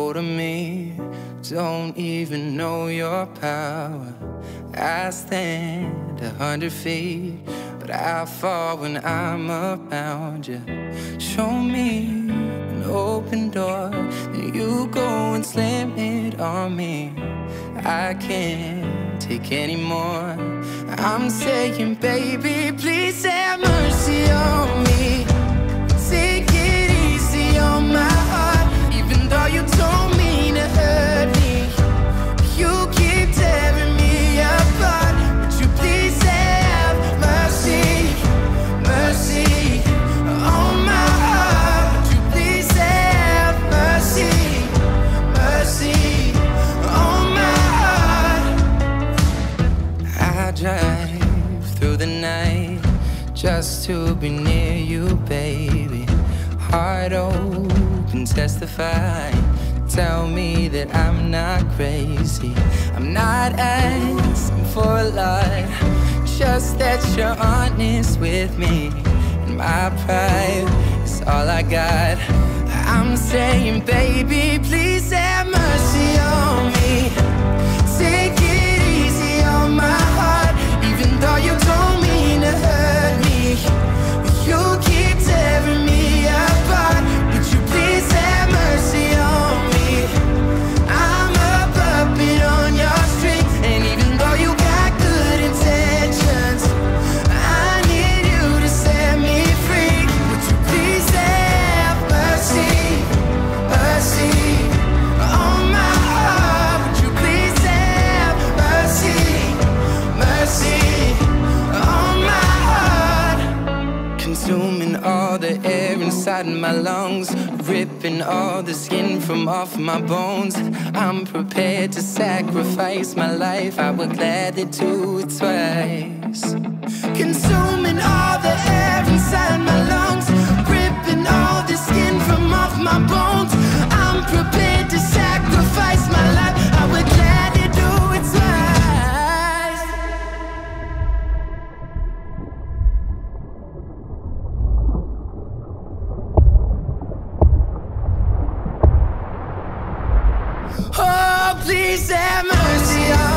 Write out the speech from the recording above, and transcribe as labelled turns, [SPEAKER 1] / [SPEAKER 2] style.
[SPEAKER 1] hold of me. Don't even know your power. I stand 100 feet, but I fall when I'm around you. Show me an open door, then you go and slam it on me. I can't take any more. I'm saying, baby, please have mercy on me. Take it easy on my heart, even though you don't mean to hurt me. You keep tearing me apart. Would you please have mercy, mercy on my heart? Would you please have mercy, mercy on my heart? I drive through the night just to be near you, baby. Heart open, testify. Tell me that I'm not crazy. I'm not asking for a lot, just that you're honest with me. And my pride is all I got. I'm saying, baby, please have mercy on me. Take it easy on my heart, even though you don't mean to hurt me. You keep tearing me apart. Would you please have mercy on me? I'm a puppet on your string, and even though you got good intentions, I need you to set me free. Would you please have mercy, mercy on my heart? Would you please have mercy, mercy on my heart? Consuming all the air inside my lungs, ripping all the skin from off my bones. I'm prepared to sacrifice my life. I would gladly do it twice. Consuming all the air inside my lungs, ripping all the skin from off my bones. I'm prepared to sacrifice my life. I would gladly do it twice. Oh, please have mercy on